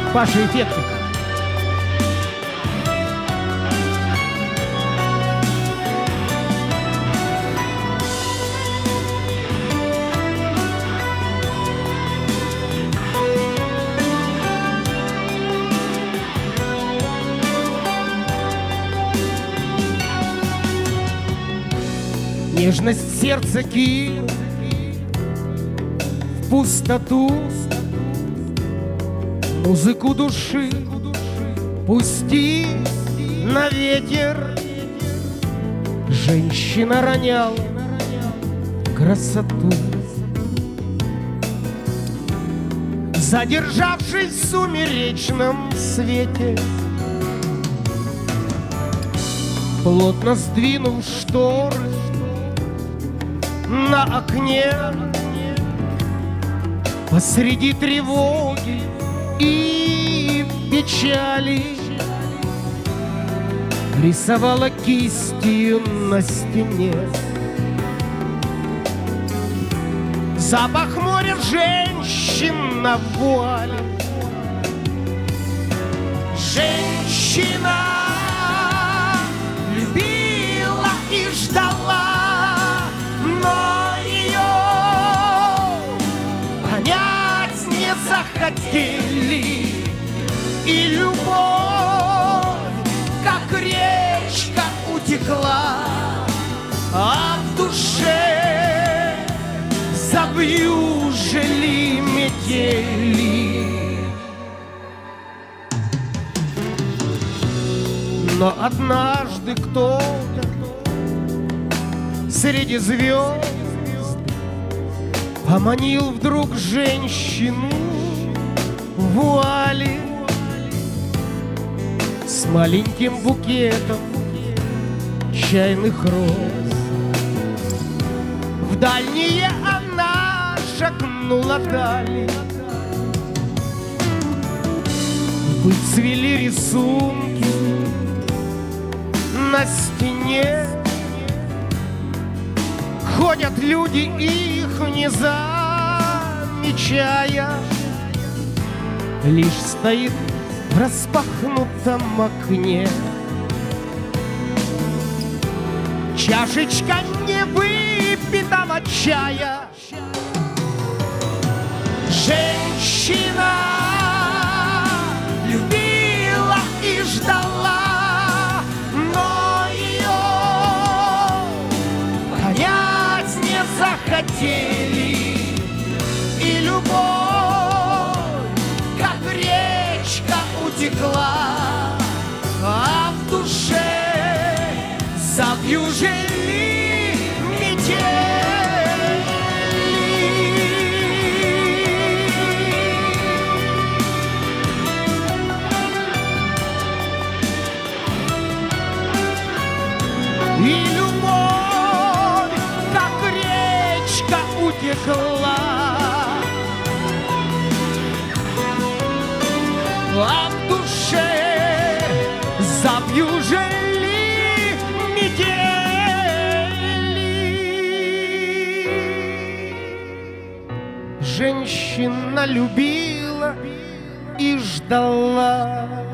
Паша Эффектик. Нежность сердца кинь в пустоту, музыку души пусти на ветер. Женщина роняла красоту, задержавшись в сумеречном свете, плотно сдвинув шторы на окне, посреди тревоги и печали рисовала кистью на стене. Запах моря женщин на вуале. Женщина любила и ждала, но ее понять не захотели. И любовь, как речка, утекла, а в душе завьюжили метели. Но однажды кто-то среди звезд поманил вдруг женщину в вуале с маленьким букетом чайных роз. В дальние она шагнула вдали. Выцвели рисунки на стене, ходят люди, их не замечая. Лишь стоит в распахнутом окне чашечка невыпитого чая. Женщина любила и ждала, но ее понять не захотели. И любовь, как речка, утекла, а в душе завьюжили метели. И любовь, как речка, утекла, а в душе завьюжили метели. Женщина любила и ждала,